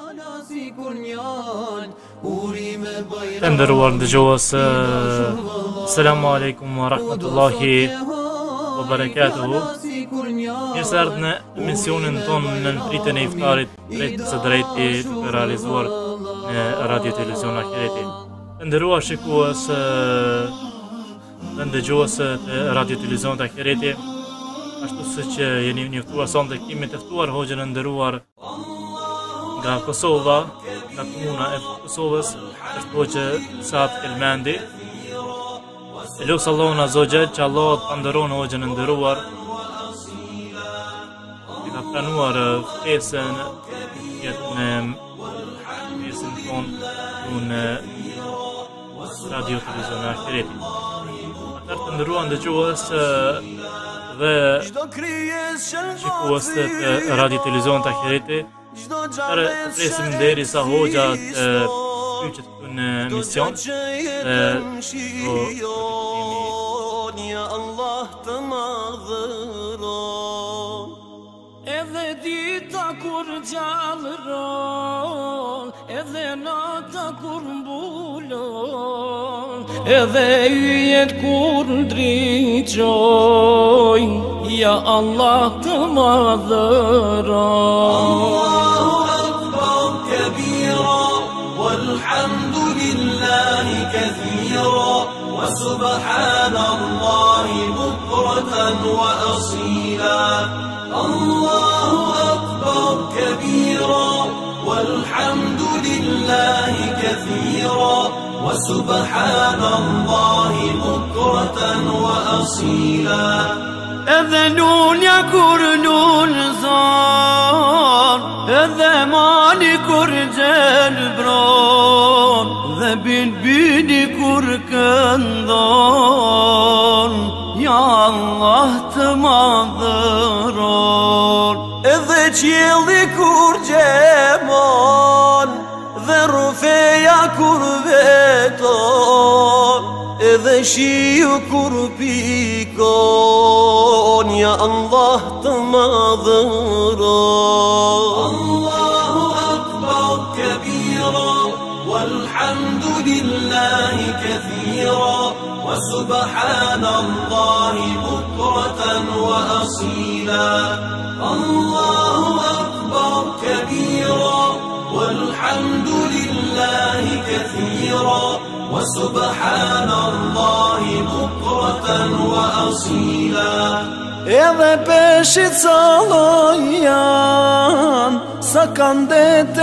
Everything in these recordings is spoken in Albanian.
Të nderuar dëgjues, Selamu alaikum wa rahmatullahi wa barakatuhu. Mirë se ardhët në emisionin tonë në pritjen e iftarit drejt së drejti të realizuar në Radio Televizion Akireti. Të nderuar shikues dhe dëgjues të Radio Televizion Akireti, ashtu siç jeni njoftuar sonte kemi të ftuar hoxhën e nderuar nga Kosova, nga komuna e Kosovës, është hoxhë Saad Kelmendi. Elos Allahun Azza që Allah të nderon hoxhën e nderuar. I ka planuar ftesën në pjesën tonë në Radio Televizion Akireti. Atër të nderuar dëgjues dhe shikues të Radio Televizion Akireti, të presim deri sa hoxha të pyqet këtu në emision Ja Allah të madhëron, edhe dita kur gjallëron, edhe nata kur mbulon, edhe yjet kur ndriqojnë, ja Allah të madhëron. والحمد لله كثيرا وسبحان الله بكرة وأصيلا. الله أكبر كبيرا والحمد لله كثيرا وسبحان الله بكرة وأصيلا. أذنون يكرنون زار إذا ماني كرجال برون ذا بيني كركندون يا الله تماضرون إذا تشيلي كرجمون ذا رفيا كربيتون إذا شيو كربيكون يا الله تماضرون. الله أكبر كبيرا والحمد لله كثيرا وسبحان الله بكرة وأصيلا. الله أكبر كبيرا والحمد لله كثيرا وسبحان الله بكرة وأصيلا. Edhe peshit salajan, sa kanë dete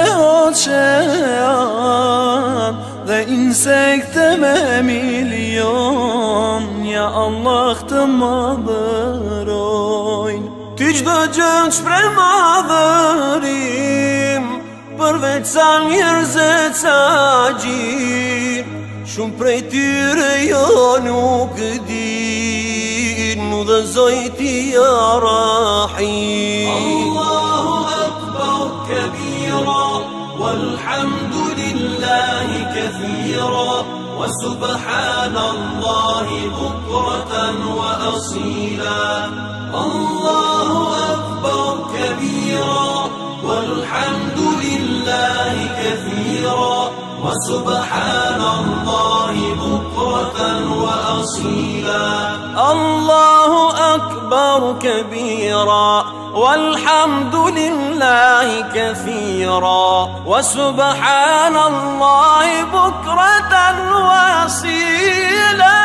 oqean, dhe insekte me milion, ja Allah të madhërojnë. Ty qdo gjën shprej madhërim, përveç sa njerëzit sa gjim, shumë prej tyre jo nuk din, nu dhe zojti ja rahim. Allahu akbar kabira, walhamdulillahi kathira, wa subhanallahi bukratan wa asila. Allahu akbar kabira, walhamdulillahi kathira, وسبحان الله بكرة وأصيلا. الله أكبر كبيرا والحمد لله كثيرا وسبحان الله بكرة وأصيلا.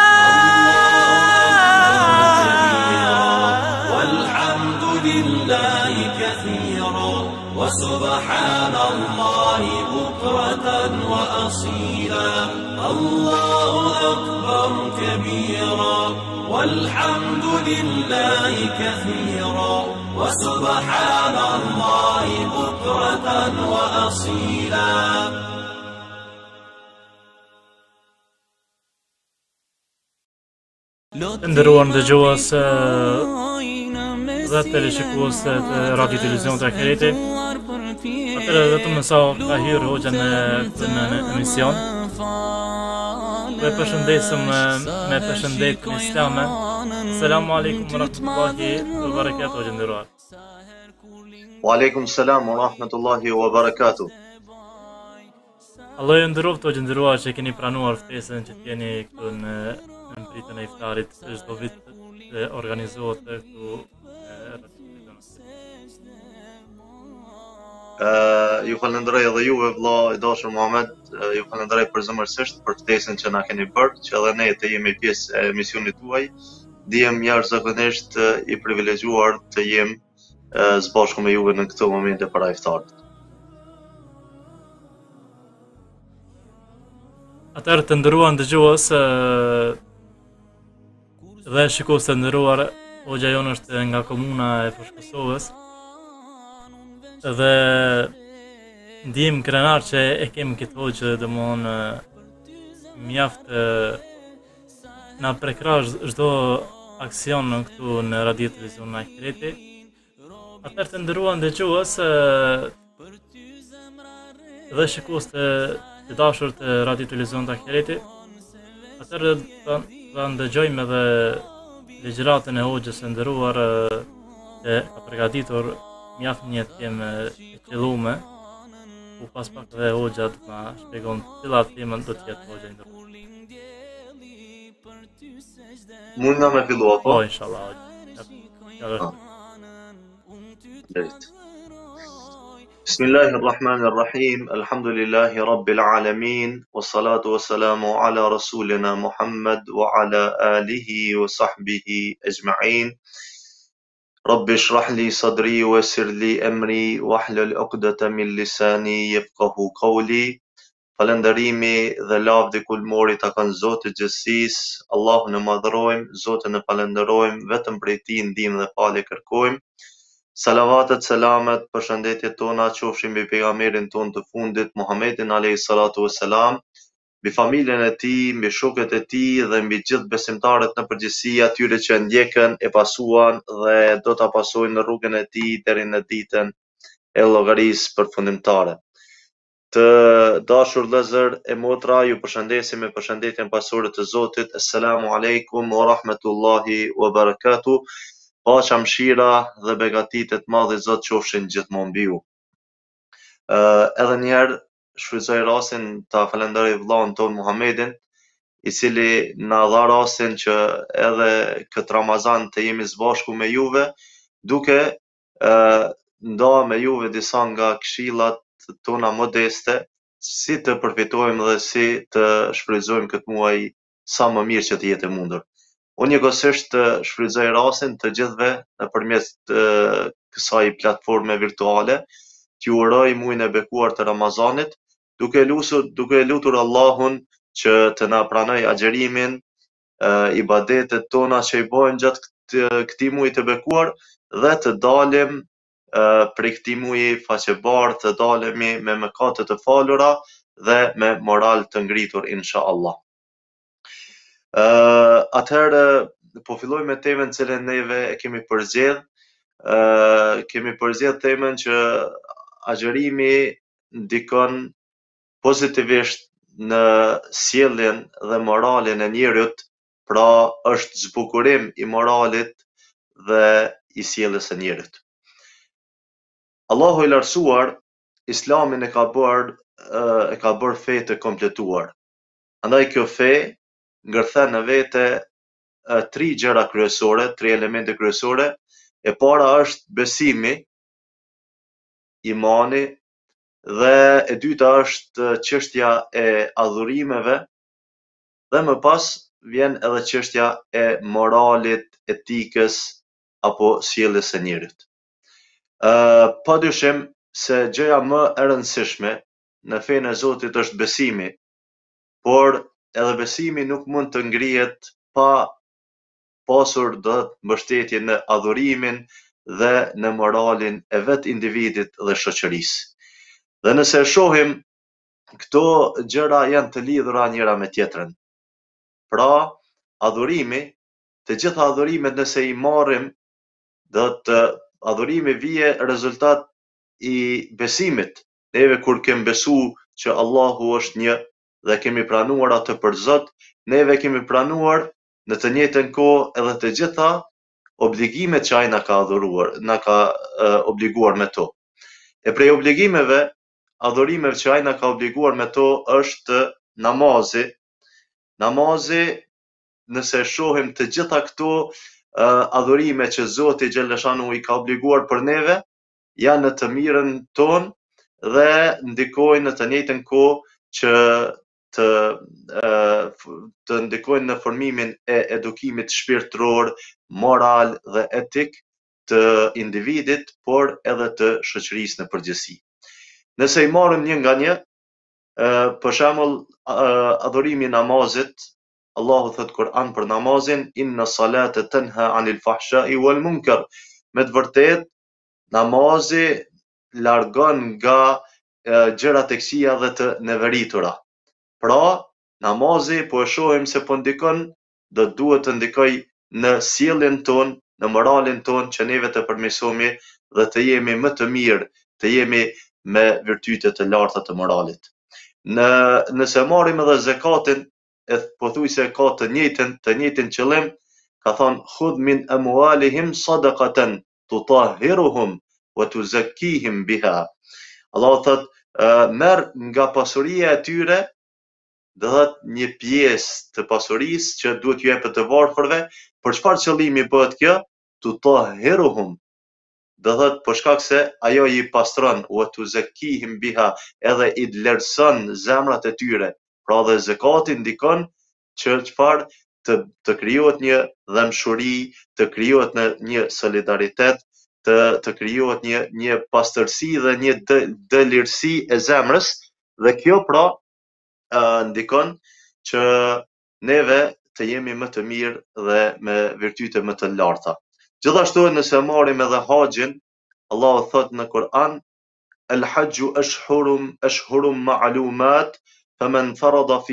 والحمد لله كثيرا وسبحان الله بكرة وأصيلا. الله أكبر كبيرا والحمد لله كثيرا وسبحان الله بكرة وأصيلا. Nderuar dëgjues dhe teleshikues të Radio Televizion të Akireti, atëherë vetëm sa ka hyrë hoxha në emision, dhe përshëndesim me përshëndetje islame. Selamu alaikum wa rahmatullahi wa barakatuh, hoxha nderuar. Wa alaikum salam wa rahmatullahi wa barakatuh. Allah ju nderoft të gjendëruar që keni pranuar ftesën që t'jeni këtu në pritën e iftarit çdo vit që organizohet këtu në Radio Ju falenderoj edhe juve vëlla i dashur Muhamet, ju falenderoj përzemërsisht për ftesën që na keni bërë, që edhe ne të jemi pjesë e emisionit tuaj. Ndihem jashtëzakonisht i privilegjuar të jem së bashku me juve në këto momente para iftarit. Atëherë të nderuar dëgjues dhe shikues të nderuar, hoxha jon është nga komuna e Fushkosovës dhe ndiem krenar që e kemi këtë hoxhë domthon mjaft na prekrar çdo aksion këtu në radio televizion në Akireti. Atëherë të nderuar dëgjues dhe shikues të dashur të radio televizion të Akireti, atëherë të ndëgjojmë edhe ligjëratën e hoxhës së nderuar që ka përgatitur mjaft një temë e qelluar, ku pas pak dhe hoxha të na shpjegon cilat temën do të jetë hoxha i nderuar. Mund me filluar po? Po, inshallah. Drejt. Bismillahirrahmanirrahim. Alhamdulillahi rabbil alamin. Wassalatu wassalamu ala rasulina Muhammad wa ala alihi wa sahbihi ajma'in. Rabbi shrah li sadri wa yassir li amri wahlul 'uqdatan min lisani yafqahu qawli. Falënderimi dhe lavdi kulmori ta kanë Zotit gjithësisë, Allahun e madhrojmë, Zotin e falenderojmë, vetëm prej tij ndihmë dhe falje kërkojmë. Salavatet, selamet, përshëndetjet tona qofshin mbi pejgamberin ton të fundit, Muhammedin alayhi salatu wassalam, mbi familjen e tij, mbi shokët e tij dhe mbi gjithë besimtarët në përgjithësi, atyre që ndjekën, e pasuan dhe do ta pasojnë në rrugën e tij deri në ditën e llogarisë përfundimtare. Të dashur vëllezër e motra, ju përshëndesim me përshëndetjen pasore të Zotit. Assalamu alaikum wa rahmatullahi wa barakatuh. Paqja, mëshira dhe begatitë të madhe Zot qofshin gjithmonë mbi ju. Edhe një herë shfrytëzoj rastin ta falenderoj vëllain ton Muhammedin, i cili na dha rastin që edhe këtë Ramazan të jemi së bashku me juve, duke nda me juve disa nga këshillat tona modeste, si të përfitojmë dhe si të shfrytëzojmë këtë muaj sa më mirë që të jetë e mundur. Unë njëkohësisht shfrytëzoj rastin të gjithëve nëpërmjet kësaj platforme virtuale, t'ju uroj muajin e bekuar të Ramazanit, duke lutur Allahun që të na pranoj agjerimin, ibadetet tona që i bëjmë gjatë këtij muaji të bekuar dhe të dalim prej këtij muaji faqebartë, të dalemi me mëkate të falura dhe me moral të ngritur inshallah. Atëherë po filloj me temën cilën neve e kemi përzgjedh. Kemi përzgjedh temën që agjerimi ndikon pozitivisht në sjelljen dhe moralin e njerit, pra është zbukurim i moralit dhe i sjelljes së njerit. Allahu i lartësuar Islamin e ka bërë fe të kompletuar. Andaj kjo fe ngërthen në vete tri gjëra kryesore, tri elemente kryesore. E para është besimi, imani, dhe e dyta është çështja e adhurimeve, dhe më pas vjen edhe çështja e moralit, etikës apo sjelljes së njerit. Padyshim se gjëja më e rëndësishme në fenë e Zotit është besimi, por edhe besimi nuk mund të ngrihet pa pasur do mbështetje në adhurimin dhe në moralin e vet individit dhe shoqërisë. Dhe nëse e shohim, këto gjëra janë të lidhura njëra me tjetrën. Pra, adhurimi, të gjitha adhurimet nëse i marrim, adhurimi vije rezultat i besimit. Neve kur kemi besu që Allahu është një dhe kemi pranuar atë për Zot, neve kemi pranuar në të njëjtën kohë edhe të gjitha obligimet që ai na ka obliguar me to. E prej obligimeve, adhurimeve që ai na ka obliguar me to është namazi. Namazi, nëse shohim të gjitha këto adhurime që Zoti xhaleshanu i ka obliguar për neve, janë në të mirën tonë dhe ndikojnë në të njëjtën kohë që të ndikojnë në formimin e edukimit shpirtëror, moral dhe etik të individit, por edhe të shoqërisë në përgjithësi. Nëse i marrim një nga një, për shembull, adhurimi i namazit, Allahu thot Kur'an për namazin, inna salata tanha anil fahsha'i wal munkar. Me të vërtetë, namazi largon nga gjërat e këqija dhe të neveritura. Pra, namazi po e shohim se po ndikon, do duhet të ndikoj në sjelljen tonë, në moralin tonë, që neve të përmirësohemi dhe të jemi më të mirë, të jemi me virtyte të larta të moralit. Nëse marrim edhe zakatin, e pothuajse ka të njëjtin qëllim, ka thonë khudh min amwalihim sadaqatan tutahhiruhum wa tuzakkihim biha. Allah thot, merr nga pasuria e tyre, do thot një pjesë të pasurisë që duhet ju jepet të varfërve. Për çfarë qëllimi bëhet kjo? Tutahhiruhum. Do thot për shkak se ajo i pastron, wa tuzakkihim biha, edhe i vlerëson zemrat e tyre. Pra dhe zakati ndikon që çfarë? Të krijohet një dëmshuri, të krijohet një solidaritet, të krijohet një pastërsi dhe një dëlirësi e zemrës, dhe kjo pra ndikon që neve të jemi më të mirë dhe me virtyte më të larta. Gjithashtu nëse marrim edhe haxhin, Allahu thot në Kur'an, el-hajju ashhurum ma'lumat, faman farada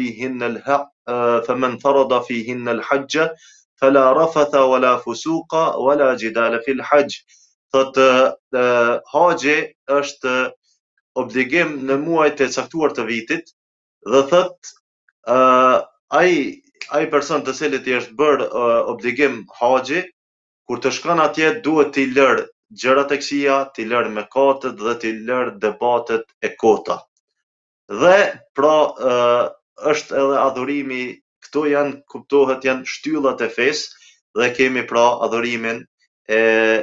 fihinna al-hajja fala rafatha wala fusuqa wala jidala fil hajj. Thot haxhi është obligim në muajt e caktuar të vitit, dhe thot ai person të cilit i është bërë obligim haxhi, kur të shkon atje duhet t'i lër gjërat e këqija, t'i lër mëkatet dhe t'i lër debatet e kota. Dhe pra është edhe adhurimi, këto kuptohet janë shtyllat e fesë, dhe kemi pra adhurimin e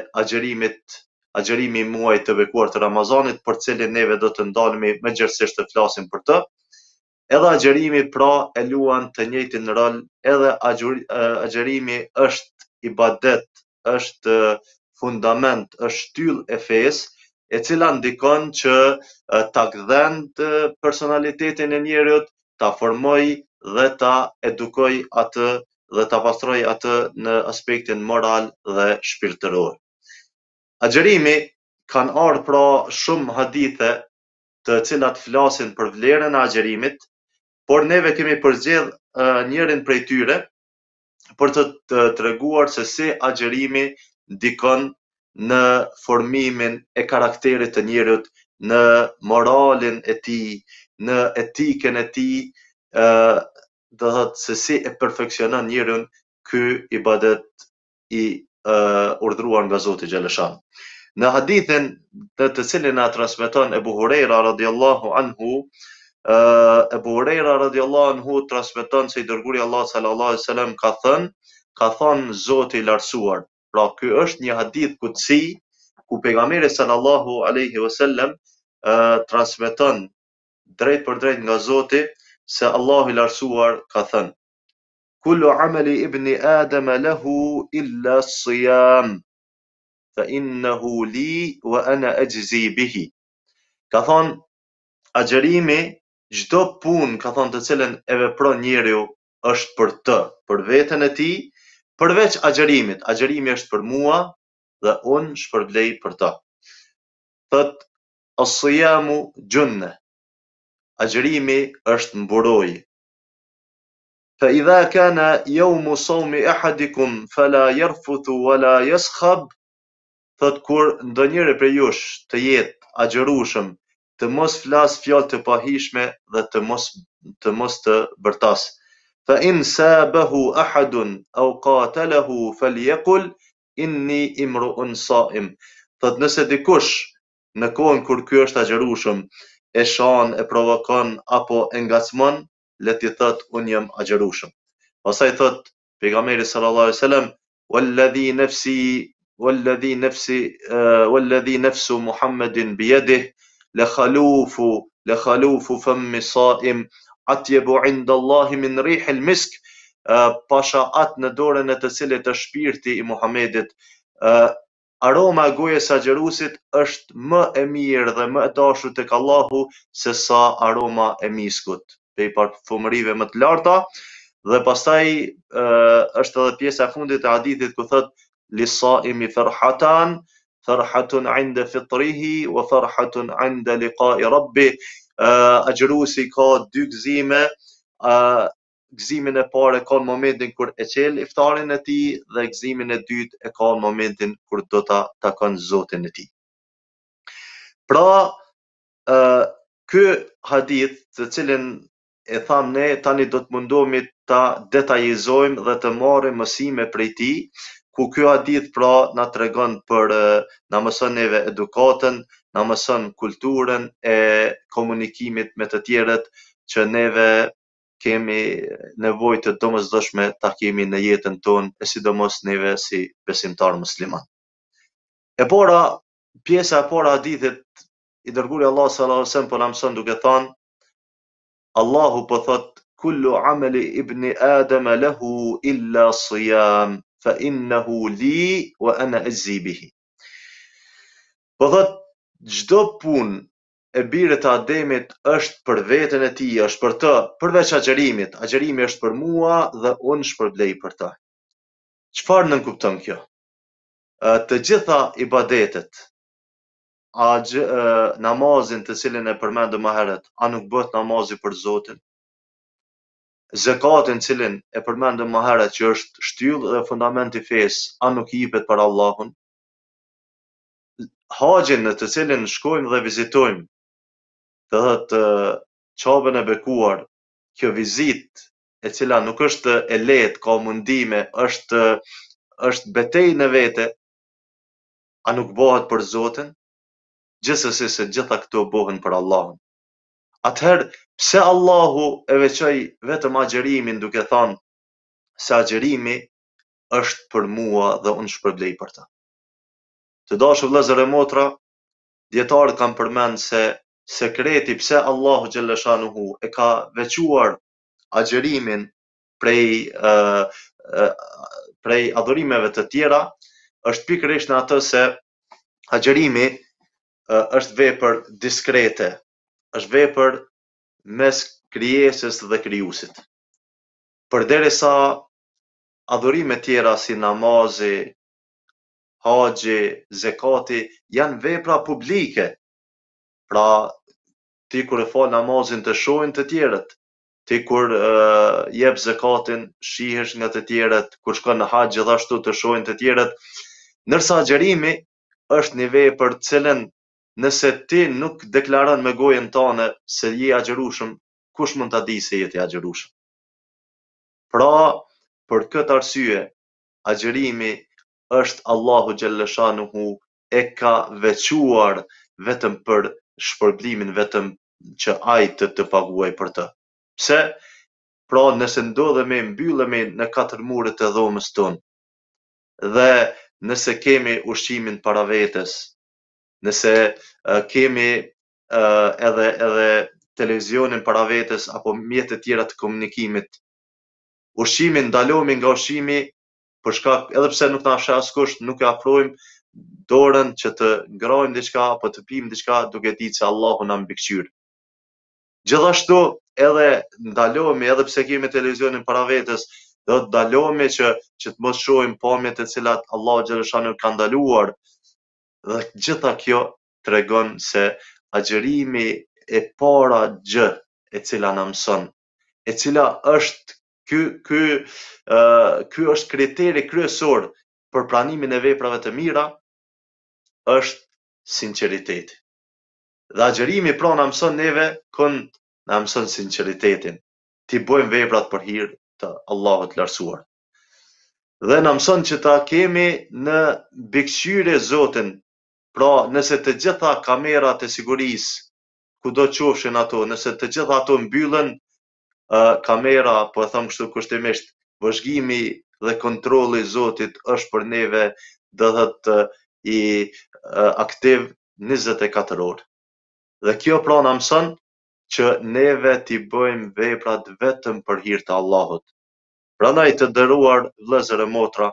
agjerimi i muajit të bekuar të Ramazanit, për cilin neve do të ndalemi më gjerësisht të flasim për të. Edhe agjerimi pra e luan të njëjtin rol, edhe agjerimi është ibadet, është fundament, është shtyllë e fesë, e cila ndikon që ta gdhend personalitetin e njerit, ta formoj dhe ta edukoj atë dhe ta pastroj atë në aspektin moral dhe shpirtëror. Agjerimi kanë ardhur pra shumë hadithe të cilat flasin për vlerën e agjerimit, por neve kemi përzgjedh njërin prej tyre për të treguar se si agjerimi ndikon në formimin e karakterit të njerit, në moralin e tij, në etikën e tij, do thot se si e perfeksionon njerin ky ibadet i urdhëruar nga Zoti xhaleshanu. Në hadithin të cilin na transmeton Ebu Hurajra radhiyallahu anhu, Ebu Hurajra radhiyallahu anhu transmeton se i dërguari Allah sallallahu alaihi wasallam ka thënë Zoti i lartësuar. Pra ky është një hadith kutsi ku pejgamberi sallallahu alaihi wasallam transmeton drejt për drejt nga Zoti se Allahu i lartësuar ka thënë: Kullu amali ibni Adama lahu illa as-siyam, fa innahu li wa ana ajzi bihi. Ka thonë, agjerimi, çdo punë, ka thonë, të cilën e vepron njeriu është për të, për veten e tij, përveç agjerimit. Agjerimi është për mua dhe unë shpërblej për ta. Thot, as-siyamu junne. Agjerimi është mburojë. Fa idha kana yawmu sawmi ahadikum fala yarfuthu wala yaskhab. Thot, kur ndonjëri prej jush të jetë agjerueshëm, të mos flas fjalë të pahishme dhe të mos të bërtas. Fa in sabahu ahadun aw qatalahu falyaqul inni imru'un sa'im. Thot, nëse dikush në kohën kur ky është agjerueshëm e shan, e provokon apo e ngacmon, le t'i thot unë jam agjërushëm. Pastaj thot pejgamberi sallallahu alaihi wasallam walladhi nafsi walladhi nafsi walladhi nafsu Muhammadin biyadihi لخلوف فم صائم أطيب عند الله من ريح المسك. Pasha atë në dorën e të cilit është shpirti i Muhamedit, aroma e gojës së agjëruesit është më e mirë dhe më e dashur tek Allahu se sa aroma e miskut, prej parfumërive më të larta. Dhe pastaj është edhe pjesa e fundit e hadithit ku thot lisaimi farhatan farhatun 'inda fitrihi wa farhatun 'inda liqa'i rabbih. Agjëruesi ka dy gëzime. Gëzimin e parë ka në momentin kur e qel iftarin e tij dhe gëzimin e dytë e ka në momentin kur do ta takon Zotin e tij. Pra, ky hadith, të cilin e tham ne, tani do të mundohemi ta detajizojmë dhe të marrim mësime prej tij, ku ky hadith pra na tregon për na mëson neve edukatën, na mëson kulturën e komunikimit me të tjerët që neve kemi nevojë të domosdoshme ta kemi në jetën tonë, e sidomos neve si besimtar musliman. E para, pjesa e para e hadithit, i dërguari Allah sallallahu alaihi wasallam po na mëson duke thënë, Allahu po thot kullu amali ibni Adama lahu illa siyam fa innahu li wa ana ajzi bihi. Po thot çdo punë e birit të Ademit është për veten e tij, është për të, përveç agjërimit. Agjërimi është për mua dhe unë shpërblej për ta. Çfarë nënkupton kjo? Të gjitha ibadetet, namazin të cilin e përmendëm më herët, a nuk bëhet namazi për Zotin? Zakatin cilin e përmendëm më herët që është shtyllë dhe fundament i fesë, a nuk jepet për Allahun? Haxhin në të cilin shkojmë dhe vizitojmë, të thot Qabën e bekuar, kjo vizit e cila nuk është e lehtë, ka mundime, është betejë në vete, a nuk bëhet për Zotin? Gjithsesi se gjitha këto bëhen për Allahun. Atëherë, pse Allahu e veçoi vetëm agjërimin duke thënë se agjërimi është për mua dhe unë shpërblej për ta. Të dashur vëllezër e motra, dietarët kanë përmend se sekreti pse Allahu xhallashanuhu e ka veçuar agjërimin prej adhurimeve të tjera është pikërisht në atë se agjërimi është vepër diskrete, është vepër mes krijesës dhe krijuesit. Përderisa adhurime tjera si namazi, haxhi, zekati janë vepra publike. Pra, ti kur e fal namazin të shohin të tjerët, ti kur jep zekatin shihesh nga të tjerët, kur shkon në haxh gjithashtu të shohin të tjerët, ndërsa agjërimi është një vepër cilën nëse ti nuk deklaron me gojën tënde se je agjërueshëm, kush mund ta di se je ti agjërueshëm? Pra, për këtë arsye, agjërimi është Allahu xhallashanuhu e ka veçuar vetëm për shpërblimin, vetëm që ai të paguaj për të. Pse? Pra, nëse ndodhemi, mbyllemi në 4 muret e dhomës tonë, dhe nëse kemi ushqimin para vetes, nëse kemi edhe televizionin para vetes apo mjete tjera të komunikimit, ushqimin ndalohemi nga ushqimi për shkak, edhe pse nuk na sheh askush, nuk e afrojmë dorën që të ngrojmë diçka apo të pijmë diçka duke ditë se Allahu na mbikëqyr. Gjithashtu edhe ndalohemi, edhe pse kemi televizionin para vetes, do të ndalohemi që të mos shohim pamjet e cilat Allahu xhaleshanu ka ndaluar. Dhe gjitha kjo tregon se agjërimi e para gjë e cila na mëson, e cila është ky është kriteri kryesor për pranimin e veprave të mira, është sinqeriteti. Dhe agjërimi pra na mëson neve na mëson sinqeritetin. Ti bëjmë veprat për hir të Allahut lartësuar. Dhe na mëson që ta kemi në mbikëqyrje Zotin. Pra, nëse të gjitha kamerat e sigurisë kudo qofshin ato, nëse të gjitha ato mbyllen, kamera, po e them kështu kushtimisht, vëzhgimi dhe kontrolli i Zotit është për neve do thot i aktiv 24 orë. Dhe kjo pra na mëson që neve t'i bëjmë veprat vetëm për hir të Allahut. Prandaj të nderuar vëllezër e motra,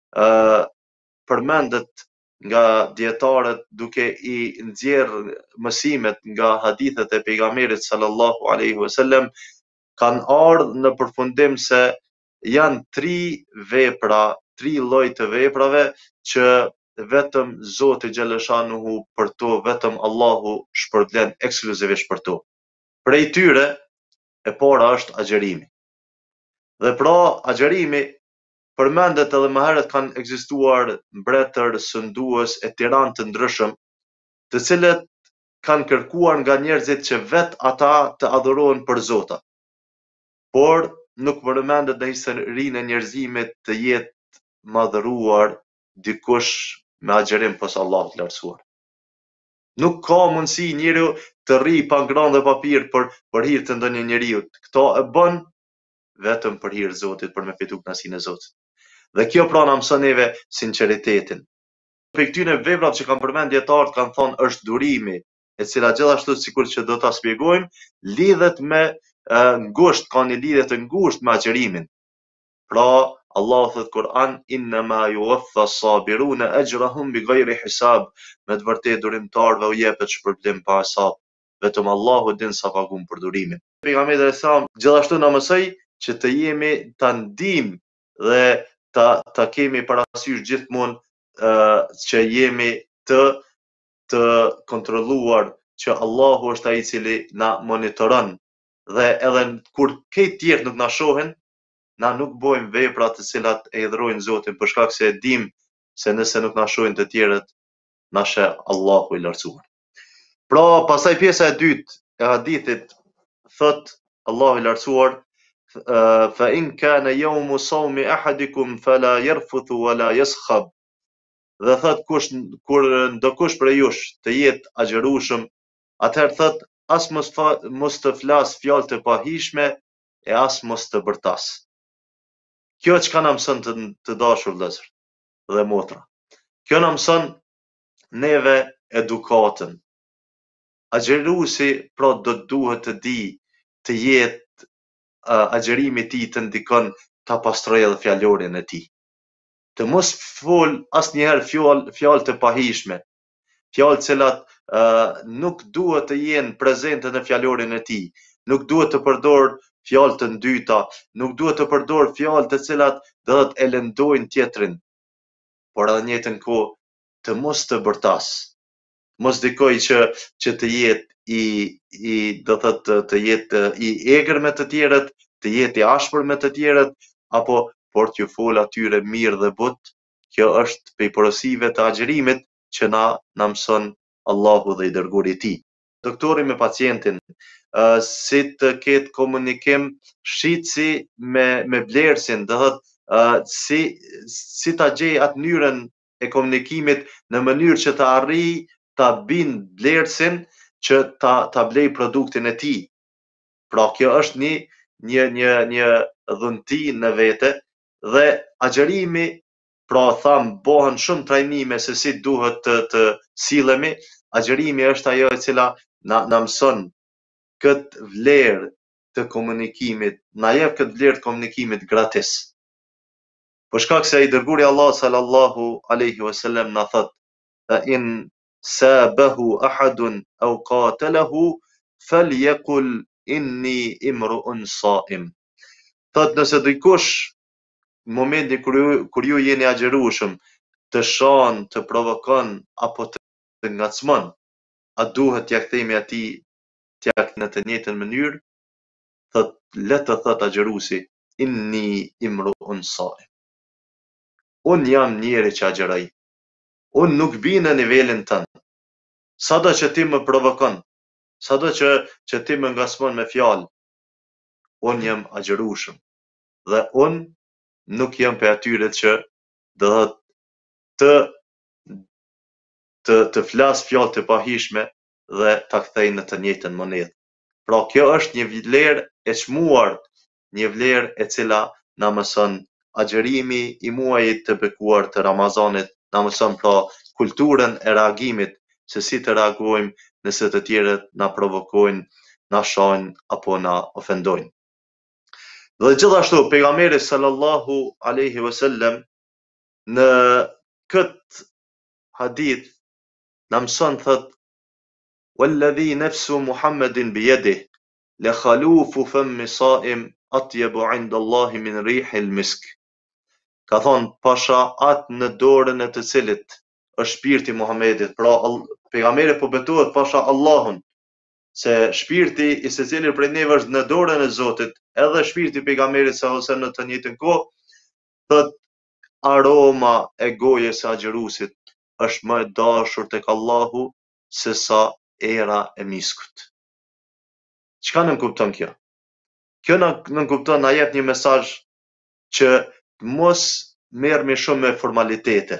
përmendet nga dietarët duke i nxjerr mësimet nga hadithet e pejgamberit sallallahu alaihi wasallam, kanë ardhur në përfundim se janë 3 vepra, 3 lloj të veprave që vetëm Zoti xhaleshanuhu për to, vetëm Allahu shpërblen ekskluzivisht për to. Prej tyre e para është agjerimi. Dhe pra agjerimi përmendet edhe më herët kanë ekzistuar mbretër, sundues e tiranë të ndryshëm, të cilët kanë kërkuar nga njerëzit që vetë ata të adhurohen për Zota. Por nuk përmendet në historinë e njerëzimit të jetë madhëruar dikush me agjerim pas Allahut të lartësuar. Nuk ka mundësi njeriu të rri pa ngrënë dhe papir për hir të ndonjë njeriu. Kto e bën vetëm për hir të Zotit, për me fitu kënaqësinë e Zotit. Dhe kjo pra na mëson neve sinqeritetin. Për këtyre veprave që kanë përmend dietarët kanë thonë është durimi, e cila gjithashtu sikur që do ta shpjegojmë, lidhet me ngusht, ka një lidhje të ngushtë me agjerimin. Pra Allahu thot Kur'an, innama yuwaffa as-sabiruna ajrahum bighayri hisab, me të vërtetë durimtarëve u jepet shpërblim pa hesab. Vetëm Allahu din sa pagun për durimin. Pejgamberi sa gjithashtu na mësoi që të jemi ta ndijmë dhe ta kemi parasysh gjithmonë që jemi të kontrolluar, që Allahu është ai i cili na monitoron, dhe edhe kur këtë tjerë nuk na shohin, na nuk bojmë vepra të cilat e idhrojnë Zotin, për shkak se e dim se nëse nuk na shohin të tjerët, na sheh Allahu i lartësuar. Pra, pastaj pjesa e dytë e hadithit thot Allahu i lartësuar, fa in kana yawmu sawmi ahadikum fala yarfuth wala yaskhab. Dhe thot kur ndokush prej jush të jetë agjërueshëm, atëherë thot as mos të flas fjalë të pahishme e as mos të bërtas. Kjo çka na mëson të dashur vëllezër dhe motra. Kjo na mëson neve edukatën. Agjëruesi pra do duhet të di të jetë agjerimi i tij të ndikon ta pastrojë edhe fjalorin e tij. Të mos fol asnjëherë fjalë të pahishme, fjalë cilat nuk duhet të jenë prezente në fjalorin e tij, nuk duhet të përdor fjalë të ndyta, nuk duhet të përdor fjalë të cilat do të e lëndojnë tjetrin, por edhe në njëjtën kohë të mos të bërtas, mos dikoj që të jetë do thotë të jetë i egër me të tjerët, të jetë i ashpër me të tjerët, apo por t'ju fol atyre mirë dhe but. Kjo është prej porosive të agjerimit që na mëson Allahu dhe i dërguari i tij. Doktori me pacientin, si të ketë komunikim shitësi me blersin, do thotë si ta gjej atë mënyrën e komunikimit në mënyrë që ta arrijë ta bind blersin që ta blej produktin e tij. Pra kjo është një dhunti në vete, dhe agjerimi, pra tham, bëhen shumë trajnime se si duhet të sillemi. Agjerimi është ajo e cila na mëson këtë vlerë të komunikimit, na jep këtë vlerë të komunikimit gratis. Për shkak se i dërguari Allah sallallahu alaihi wasallam na thot, fa in sabahu ahadun aw qatalahu falyaqul inni imru'un sa'im. Thot nëse dikush në momentin kur ju jeni agjërueshëm të shan, të provokon apo të ngacmon, a duhet t'ia kthemi atij në të njëjtën mënyrë? Thot le të thot agjëruesi, inni imru'un sa'im. Unë jam njeri që agjeroj. Unë nuk bi në nivelin tënd. Sado që ti më provokon, sado që ti më ngacmon me fjalë, unë jam agjërueshëm. Dhe unë nuk jam për atyre që do të të flas fjalë të pahishme, dhe ta kthejnë në të njëjtën monedhë. Pra kjo është një vlerë e çmuar, një vlerë e cila na mëson agjërimi i muajit të bekuar të Ramazanit, na mëson pra kulturën e reagimit, se si të reagojmë nëse të tjerët na provokojnë, na shajnë apo na ofendojnë. Dhe gjithashtu pejgamberi sallallahu alaihi wasallam në këtë hadith na mëson thot walladhi nafsu Muhammedin biyadihi la khalufu fammi sa'im atyabu 'inda Allahi min rihil misk. Ka thonë pasha atë në dorën e të cilit është shpirti Muhamedit, pra pejgamberi po betohet pasha Allahun, se shpirti i secilit prej neve është në dorën e Zotit, edhe shpirti i pejgamberit sallallahu alaihi wasallam në të njëjtën kohë, thot aroma e gojës së agjëruesit është më e dashur tek Allahu se sa era e miskut. Çka nënkupton kjo? Kjo nënkupton, na jep një mesazh që mos merremi shumë me formalitete.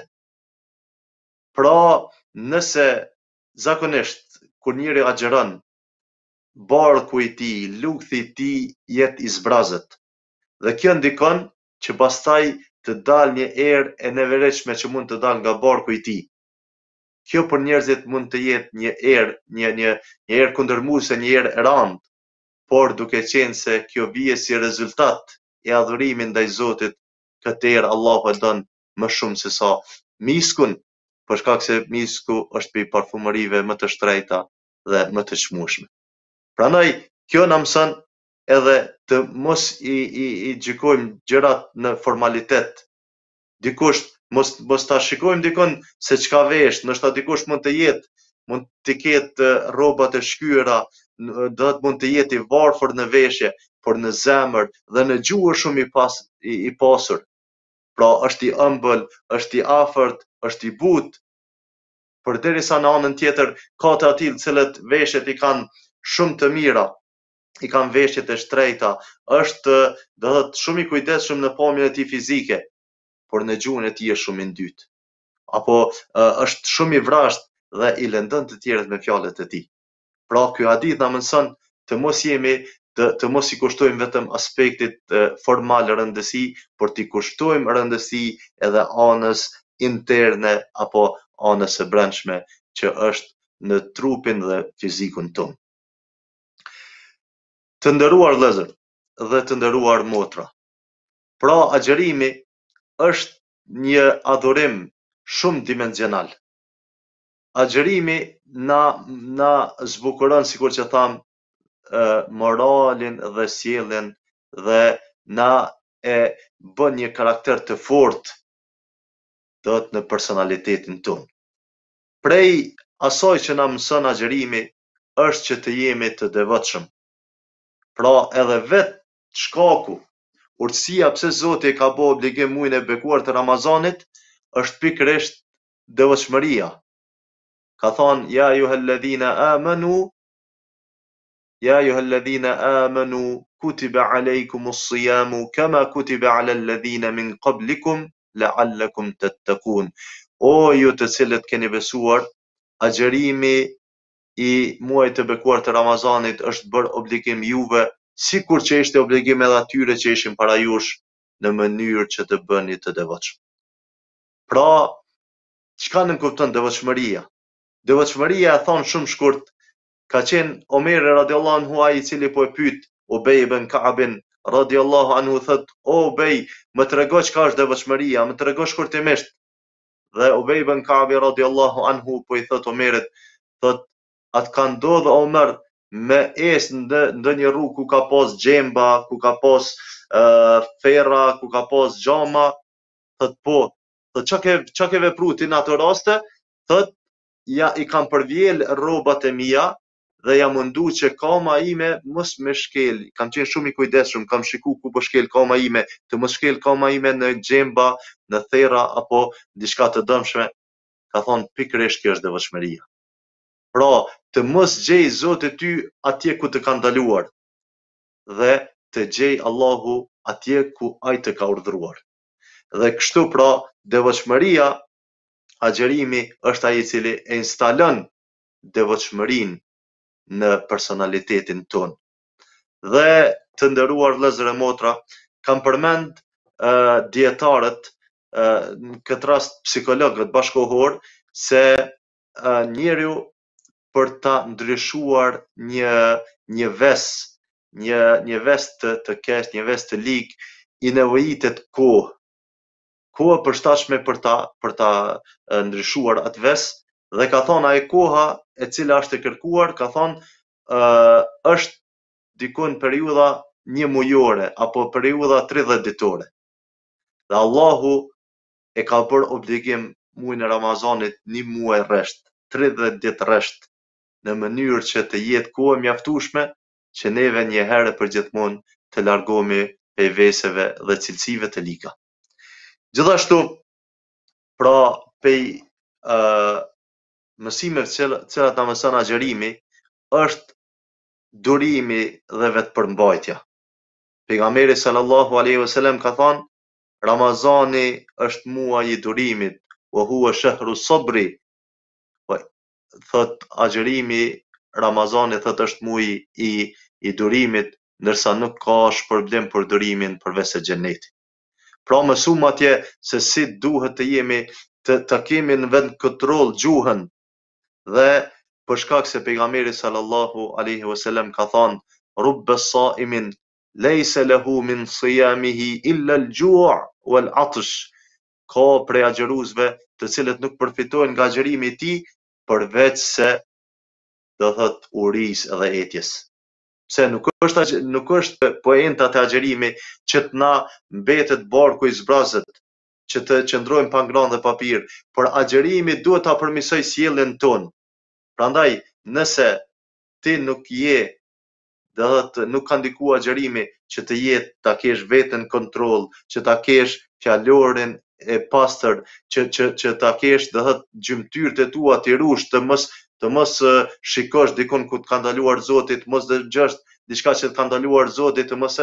Pra, nëse zakonisht kur njëri agjeron, barku i tij, lukthi i tij jetë i zbrazët. Dhe kjo ndikon që pastaj të dalë një erë e neveritshme që mund të dalë nga barku i tij. Kjo për njerëzit mund të jetë një erë, një erë kundërmuese, një erë e randë, por duke qenë se kjo vije si rezultat i adhurimit ndaj Zotit, këtë erë Allahu e don më shumë se sa miskun, për shkak se misku është prej parfumerive më të shtrenjta dhe më të çmueshme. Prandaj kjo na mëson edhe të mos i gjykojmë gjërat në formalitet. Dikush mos ta shikojmë dikon se çka vesh, ndoshta dikush mund të ketë rrobat e shkyera, mund të jetë i varfër në veshje, por në zemër dhe në gjuhë shumë i pasur. Pra është i ëmbël, është i afërt, është i butë, përderisa në anën tjetër ka të atill cilët veshjet i kanë shumë të mira, i kanë veshjet e shtrejta, është do thot shumë i kujdesshëm në pamjen e tij fizike, por në gjuhën e tij është shumë i ndyt. Apo është shumë i vrasht dhe i lëndon të tjerët me fjalët e tij. Pra ky hadith na mëson të mos i kushtojmë vetëm aspektit formal rëndësi, por t'i kushtojmë rëndësi edhe anës interne apo anës së brendshme që është në trupin dhe fizikun tonë. Të nderuar vëllezër dhe të nderuar motra, pra agjerimi është një adhurim shumë dimensional. Agjerimi na zbukuron, sikur që tham, moralin dhe sjelljen dhe na e bën një karakter të fortë në personalitetin tonë. Prej asaj që na mëson agjerimi është që të jemi të devotshëm. Pra edhe vetë shkaku, urtësia pse Zoti ka bë obligim muajin e bekuar të Ramazanit është pikërisht devotshmëria. Ka thonë ya ayyuhalladhina amanu kutiba alaykumus siyamu kama kutiba alal ladhina min qablikum la'allakum tattaqun. O ju të cilët keni besuar, agjerimi i muajit të bekuar të Ramazanit është bërë obligim juve, sikur që ishte obligim edhe atyre që ishin para jush, në mënyrë që të bëni të devotshëm. Pra, çka nënkupton devotshmëria? Devotshmëria, e thon shumë shkurt, ka qenë Omeri radiallahu anhu ai i cili po e pyet Ubej ibn Ka'bin radiallahu anhu, thot: "O Ubej, më trego çka është devotshmëria, më trego shkurtimisht." Dhe Ubej ibn Ka'bi radiallahu anhu po i thot Omerit, thot: "Atë ka ndodhur Omer me esë në ndonjë rrugë ku ka pas xhemba, ku ka pas ferra, ku ka pas xhama?" Thot po. Thot çka ke vepru ti në ato raste? Thot ja i kam përvjel rrobat e mia dhe jam mundu që kama ime mos me shkel. Kam qenë shumë i kujdesshëm, kam shiku ku po shkel kama ime, të mos shkel kama ime në xhemba, në therra apo diçka të dëmshme. Ka thonë pikërisht kjo është devotshmëria. Pra, të mos gjej Zoti ty atje ku të ka ndaluar dhe të gjej Allahu atje ku ai të ka urdhëruar. Dhe kështu pra, devotshmëria, agjerimi është ai i cili e instalon devotshmërinë në personalitetin ton. Dhe të nderuar vëllezër e motra, kam përmend dietarët, në këtë rast psikologët bashkëkohor, se njeriu për ta ndryshuar një ves, një ves të keq, një ves të lig, i nevojitet kohë. Kohë përshtatshme për ta ndryshuar atë ves, dhe ka thonë ai koha e cila është e kërkuar, ka thonë është dikon periudha një mujore apo periudha 30 ditore. Dhe Allahu e ka bërë obligim muajin e Ramazanit një muaj rresht, 30 ditë rresht, në mënyrë që të jetë kohë mjaftueshme që neve një herë për gjithmonë të largohemi prej veseve dhe cilësive të liga. Gjithashtu, pra pej mësimeve të cilat na mëson agjerimi, është durimi dhe vetëpërmbajtja. Pejgamberi sallallahu alaihi wasallam ka thënë, Ramazani është muaji i durimit, wa huwa shahru sabri. Thot agjerimi, Ramazani thot është muaji i durimit, ndërsa nuk ka shpërblim për durimin përveç se xhenetit. Pra mësuam atje se si duhet të jemi, të kemi në vend kontroll gjuhën, dhe për shkak se pejgamberi sallallahu alaihi wasallam ka thënë, rubba saimin laysa lahu min siyamihi illa al-ju' wal-'atash. Ka prej agjeruesve të cilët nuk përfitojnë nga agjerimi i tij përveç se do thot urisë dhe etjes. Pse nuk është poenta e agjerimi që të na mbetet barku i zbrazët, që të qëndrojmë pa ngrënë dhe pa pirë, por agjerimi duhet ta përmirësoj sjelljen tonë. Prandaj, nëse ti nuk je, do thot nuk ka ndikuar agjerimi që të jetë ta kesh veten kontroll, që ta kesh fjalorin e pastër, që ta kesh, do thot gjymtyrët e tua të rush, të mos shikosh dikon ku të ka ndaluar Zoti, të mos dëgjosh diçka që të ka ndaluar Zoti, të mos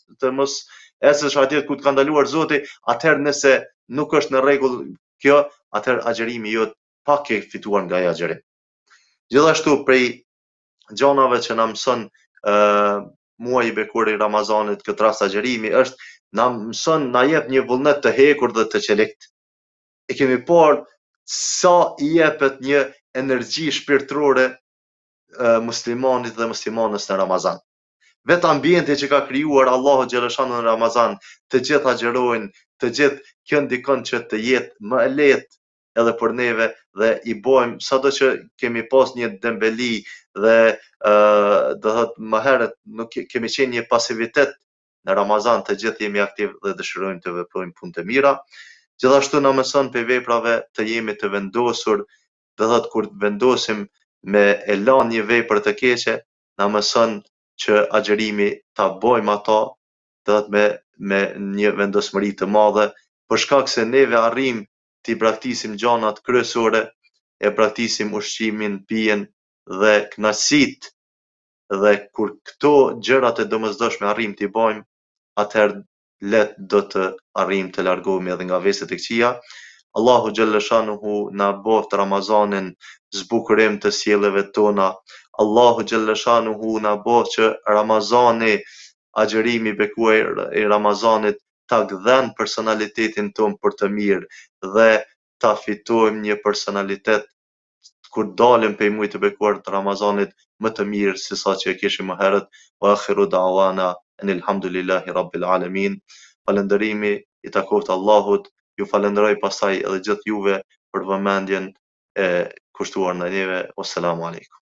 ecësh atje ku të ka ndaluar Zoti, atëherë nëse nuk është në rregull kjo, atëherë agjerimi jot pak e fituar nga ai agjerim. Gjithashtu prej gjanave që na mëson muaji i bekur i Ramazanit, këtë rast agjerimi, është na mëson, na jep një vullnet të hekur dhe të qelikt. E kemi parë sa i jepet një energji shpirtërore muslimanit dhe muslimanës në Ramazan. Vetë ambienti që ka krijuar Allahu xhaleshanu në Ramazan, të gjithë agjerojnë, të gjithë kjo ndikon që të jetë më e lehtë edhe për neve, dhe i bojmë, sado që kemi pas një dembeli dhe do thot më herët nuk kemi qenë një pasivitet, në Ramazan të gjithë jemi aktiv dhe dëshirojmë të veprojmë punë të mira. Gjithashtu na mëson për veprave të jemi të vendosur, do thot kur vendosim me e lanë një vepër të keqe, na mëson që agjerimi ta bojmë ato, do thot me një vendosmëri të madhe, për shkak se neve arrim t'i braktisim gjanat kryesore, e braktisim ushqimin, pijen dhe kënaqësitë, dhe kur këto gjërat e domosdoshme arrim t'i bojmë, atëherë let do të arrim të largohemi edhe nga veset e këqija. Allahu xhaleshanuhu na boft Ramazanin zbukurim të sjelljeve tona. Allahu xhaleshanuhu na boft që Ramazani, agjerimi bekuar i Ramazanit, ta gdhen personalitetin ton për të mirë dhe ta fitojmë një personalitet kur dalim prej muajit të bekuar të Ramazanit më të mirë se sa që e kishim më herët. Wa akhiru da'wana alhamdulillahi rabbil alamin. Falënderimi i takoft Allahut. Ju falenderoj pastaj edhe gjithë juve për vëmendjen e kushtuar ndaj neve. Wassalamu alaikum.